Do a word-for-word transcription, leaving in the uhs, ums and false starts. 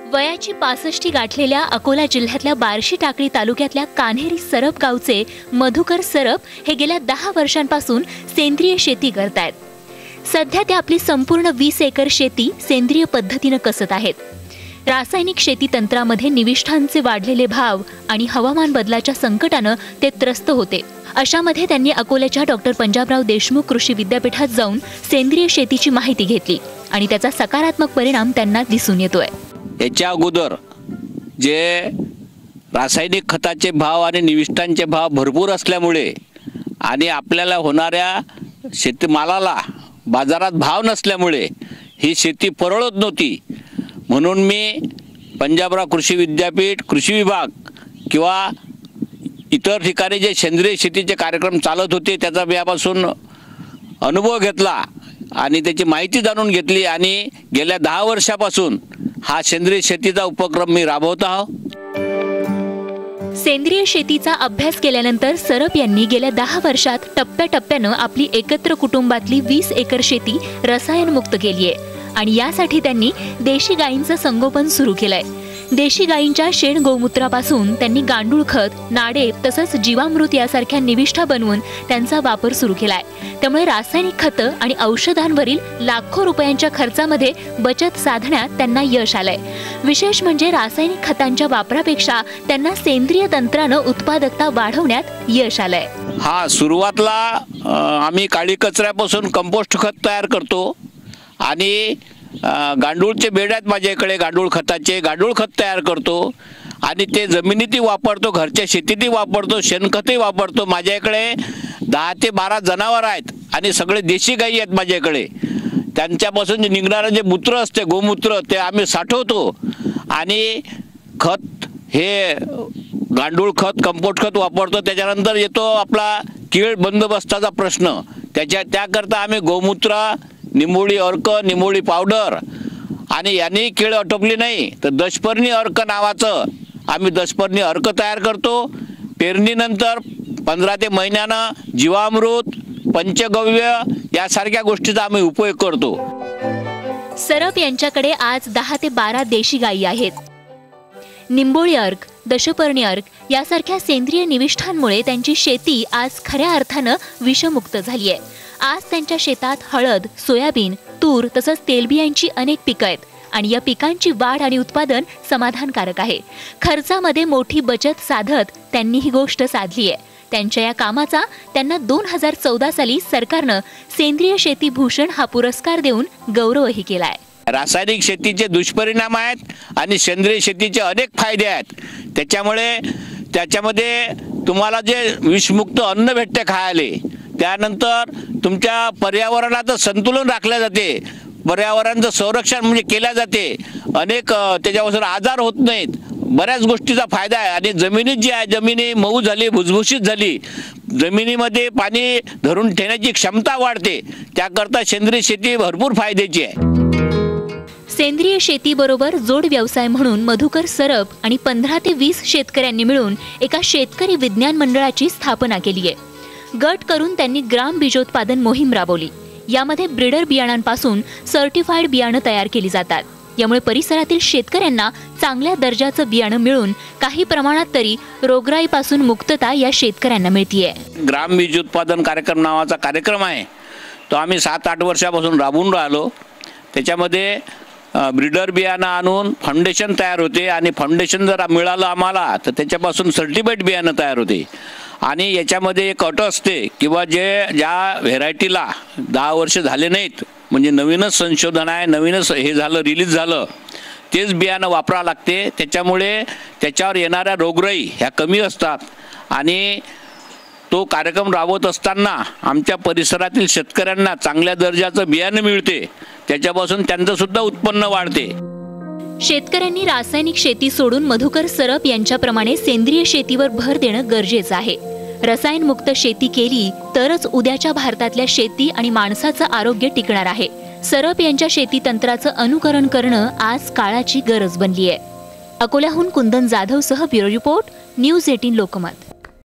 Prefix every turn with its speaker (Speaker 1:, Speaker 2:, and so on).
Speaker 1: वयाची पासष्टी गाठलेल्या अकोला जिल्ह्यातल्या बार्शी टाकळी तालुक्यातल्या कान्हेरी सरप गावचे मधुकर सरप हे गेल्या दहा वर्षांपासून सेंद्रिय शेती करतायत। सध्या ते आपली संपूर्ण वीस एकर शेती सेंद्रिय पद्धतीने कसत आहेत। रासायनिक शेती तंत्रामध्ये निविष्ठांचे वाढलेले भाव आणि हवामान बदलाच्या संकटाने ते त्रस्त होते। अशामध्ये त्यांनी अकोल्याच्या डॉक्टर पंजाबराव देशमुख कृषी विद्यापीठात जाऊन सेंद्रिय शेतीची माहिती घेतली आणि त्याचा सकारात्मक परिणाम त्यांना दिसून येतोय।
Speaker 2: याच्या अगोदर जे रासायनिक खताचे भाव आणि निविष्ठांचे भाव भरपूर असल्यामुळे आणि आपल्याला होणाऱ्या शेतीमालाला बाजारात भाव नसल्यामुळे ही शेती परवडत नव्हती। म्हणून मी पंजाबराव कृषी विद्यापीठ कृषी विभाग किंवा इतर ठिकाणी जे सेंद्रिय शेतीचे कार्यक्रम चालत होते त्याचा यापासून अनुभव घेतला आणि त्याची माहिती जाणून घेतली आणि गेल्या दहा वर्षापासून हा सेंद्रिय शेतीचा उपक्रम मी राबवत आहोत।
Speaker 1: सेंद्रिय शेतीचा अभ्यास केल्यानंतर सरप यांनी गेल्या दहा वर्षात टप्प्याटप्प्यानं आपली एकत्र कुटुंबातली वीस एकर शेती रसायनमुक्त केली आहे आणि यासाठी त्यांनी देशी गायींचं संगोपन सुरू केलंय। देशी गायींच्या शेण गोमूत्रापासून त्यांनी गांडूळ खत, नाडे तसंच जीवामृत यासारख्या निविष्ठा बनवून त्यांचा वापर सुरू केलाय। त्यामुळे रासायनिक खतं आणि औषधांवरील लाखो रुपयांच्या खर्चामध्ये बचत साधण्यात त्यांना यश आलंय। विशेष म्हणजे रासायनिक खतांच्या वापरापेक्षा त्यांना सेंद्रिय तंत्रानं उत्पादकता वाढवण्यात यश आलंय।
Speaker 2: हा सुरुवातला आम्ही काळी कचऱ्यापासून कंपोस्ट खत तयार करतो आणि गांडूळचे बेड आहेत माझ्याकडे, गांडूळ खताचे गांडूळ खत तयार करतो आणि ते जमिनीतही वापरतो, घरच्या शेतीतही वापरतो, शेणखतही वापरतो। माझ्याकडे दहा ते बारा जनावर आहेत आणि सगळे देशी गायी आहेत माझ्याकडे। त्यांच्यापासून जे निघणारं जे मूत्र असते गोमूत्र ते आम्ही साठवतो आणि खत हे गांडूळ खत कंपोस्ट खत वापरतो। त्याच्यानंतर येतो आपला कीड बंदोबस्ताचा प्रश्न। त्याच्या त्याकरता आम्ही गोमूत्र, निंबोळी अर्क, निंबोळी पावडर आणि यांनी कीड आटोपली नाही तर दशपर्णी अर्क नावाचं आम्ही दशपर्णी अर्क तयार करतो। पेरणीनंतर पंधरा ते महिन्यानं जीवामृत, पंचगव्य यासारख्या गोष्टीचा आम्ही उपयोग करतो।
Speaker 1: सरप यांच्याकडे आज दहा ते बारा देशी गायी आहेत। निंबोळी अर्क, दशपर्णी अर्क यासारख्या सेंद्रिय निविष्ठांमुळे त्यांची शेती आज खऱ्या अर्थानं विषमुक्त झाली आहे। आज त्यांच्या शेतात हळद, सोयाबीन, तूर तसंच तेलबियांची अनेक पिकं आहेत आणि या पिकांची वाढ आणि उत्पादन समाधानकारक आहे। खर्चामध्ये मोठी बचत साधत त्यांनी ही गोष्ट साधली आहे। त्यांच्या या कामाचा त्यांना दोन हजार चौदा साली सरकारनं सेंद्रिय शेती भूषण हा पुरस्कार देऊन गौरवही केलाय।
Speaker 2: रासायनिक शेतीचे दुष्परिणाम आहेत आणि सेंद्रिय शेतीचे अनेक फायदे आहेत। त्याच्यामुळे त्याच्यामध्ये तुम्हाला जे विषमुक्त अन्न भेटते खायला, त्यानंतर तुमच्या पर्यावरणाचं संतुलन राखले जाते, पर्यावरणाचं संरक्षण म्हणजे केले जाते, अनेक त्याच्यापासून आजार होत नाहीत, बऱ्याच गोष्टीचा फायदा आहे। आणि जमिनीत जी आहे जमिनी मऊ झाली, भुसभुशीत झाली, जमिनीमध्ये पाणी धरून ठेवण्याची क्षमता वाढते, त्याकरता सेंद्रिय शेती भरपूर फायद्याची आहे।
Speaker 1: सेंद्रिय शेतीबरोबर जोड व्यवसाय म्हणून मधुकर सरप आणि पंधरा ते वीस शेतकऱ्यांनी मिळून एका शेतकरी विज्ञान मंडळाची स्थापना केली आहे। गट करून त्यांनी ग्राम बीजोत्पादन मोहीम राबवली। यामध्ये ब्रीडर बियाणांपासून सर्टिफाईड बियाणं तयार केली जातात। यामुळे परिसरातील शेतकऱ्यांना चांगल्या दर्जाचं बियाणं मिळून काही प्रमाणात तरी रोगराईपासून मुक्तता या शेतकऱ्यांना मिळतीये।
Speaker 2: ग्राम बीजोत्पादन कार्यक्रम नावाचा कार्यक्रम आहे, तो आम्ही सात आठ वर्षापासून राबवून राहिलो। त्याच्यामध्ये ब्रीडर बियाणं आणून फाउंडेशन तयार होते आणि फाउंडेशन जर मिळालं आम्हाला तर त्याच्यापासून सर्टिफाईड बियाणं तयार होते। आणि याच्यामध्ये एक अट असते किंवा जे ज्या व्हेरायटीला दहा वर्ष झाले नाहीत, म्हणजे नवीनच संशोधन आहे, नवीनच हे झालं, रिलीज झालं, तेच बियाणं वापरावं लागते। त्याच्यामुळे त्याच्यावर येणाऱ्या रोगराई ह्या कमी असतात आणि तो कार्यक्रम राबवत असताना आमच्या परिसरातील शेतकऱ्यांना चांगल्या दर्जाचं बियाणं मिळते, त्याच्यापासून त्यांचं सुद्धा उत्पन्न वाढते।
Speaker 1: शेतकऱ्यांनी रासायनिक शेती सोडून मधुकर सरप यांच्याप्रमाणे सेंद्रिय शेतीवर भर देणं गरजेचं आहे। रसायनमुक्त शेती केली तरच उद्याच्या भारतातल्या शेती आणि माणसाचं आरोग्य टिकणार आहे। सरप यांच्या शेती तंत्राचं अनुकरण करणं आज काळाची गरज बनली आहे। अकोल्याहून कुंदन जाधव सह ब्युरो रिपोर्ट, न्यूज अठरा लोकमत।